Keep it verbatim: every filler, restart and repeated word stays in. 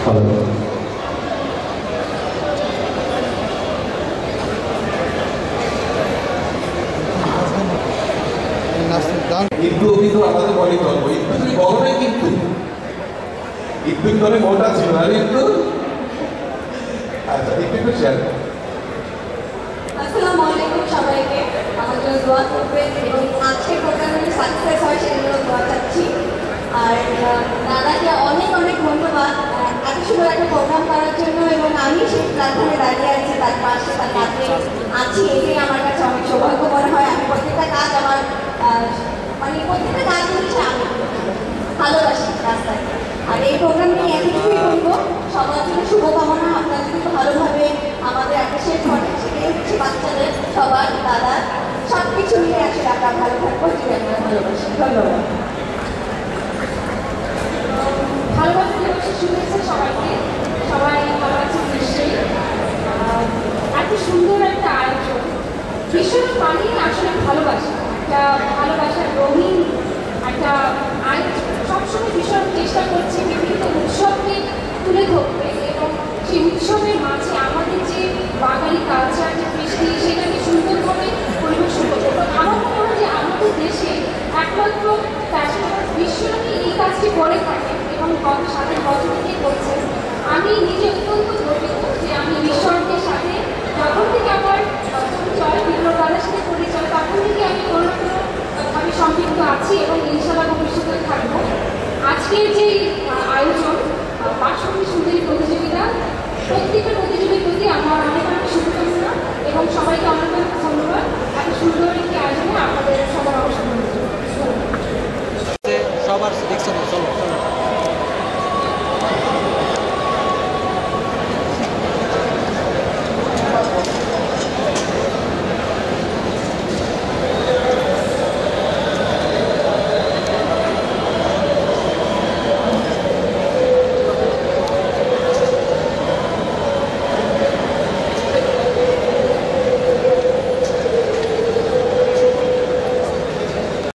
কিন্তু কিন্তু আমাদের বলি গল্প একটু তুমি বলো না কিন্তু একটু করে মোটা ছিল না কিন্তু আচ্ছা একটু একটু শেয়ার। আসসালামু আলাইকুম সবাইকে, আমার জন্য দোয়া করবেন এবং আজকের প্রোগ্রামে সাকসেস হয় সেগুলো দোয়া চাচ্ছি। আর দাদাকে অনেক অনেক ধন্যবাদ এত সুন্দর একটা প্রোগ্রাম করার জন্য, এবং আমি সেই প্ল্যাটফর্মে দাঁড়িয়ে আছি, তার পাশে তার কাছে আছি, এটাই আমার কাছে অনেক সৌভাগ্য মনে হয়। আমি প্রত্যেকটা কাজ আমার মানে প্রত্যেকটা কাজ হচ্ছে আমি ভালোবাসি রাস্তায়। আর এই প্রোগ্রাম নিয়ে এতটুকুই বলবো, সবার জন্য শুভকামনা। আপনারা যদি ভালোভাবে আমাদের অ্যাপ্রিসিয়েট করেন, সেটাই হচ্ছে বাচ্চাদের সবার দাদা সব কিছু নিয়ে আসলে আমরা ভালো থাকবো, যদি আমরা ভালোবাসি। ধন্যবাদ। ভালোবাসা দিবসের শুভেচ্ছা সবাইকে, সবাই ভালো আছে নিশ্চয়ই। এত সুন্দর একটা আয়োজন, ভীষণ মানে আসলে ভালোবাসা, একটা ভালোবাসার রঙিন একটা আয়োজন। সবসময় ভীষণ চেষ্টা করছি বিভিন্ন উৎসবকে তুলে ধরতে, এবং সেই উৎসবের মাঝে আমাদের যে বাঙালি কালচার, যে কৃষ্টি, সেটাকে সুন্দরভাবে পরিবেশন করতে। এবং আমার মনে হয় যে আমাদের দেশে একমাত্র ফ্যাশন বিশ্বব্যাপী এই কাজটি করে থাকে এবং গত সাতের বছর থেকে করছে। আমি নিজে অত্যন্ত গর্বিত যে আমি ঈশ্বরদের সাথে যখন থেকে আমার পরিচয়, বিভিন্ন কালের সাথে পরিচয়, তখন থেকে আমি কোনো না কোনোভাবে সম্পৃক্ত আছি এবং ইনশাআল্লাহ ভবিষ্যতে থাকবো। আজকের যে আয়োজন,